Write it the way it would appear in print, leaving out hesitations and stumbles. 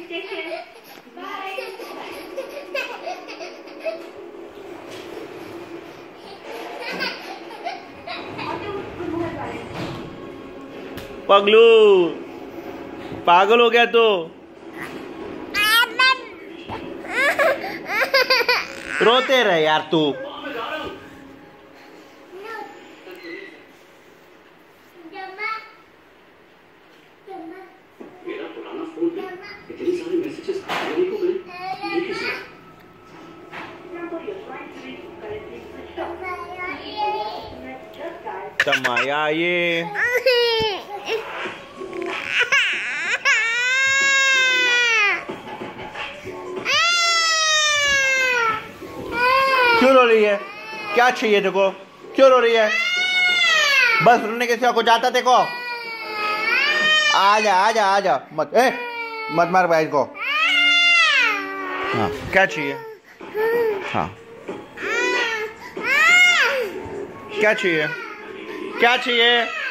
पगलू पागल हो गया तो रोते रहे यार तू। मेरा पुराना फोन है, इतने सारे मैसेजेस आने को गए, ये कैसे? तमाया ये क्यों रो रही है? क्या चाहिए देखो? क्यों रो रही है? बस रोने के सिवा कुछ आता देखो? आजा आजा आजा मत मत मार भाई को। हाँ क्या चाहिए? हाँ क्या चाहिए? क्या चाहिए?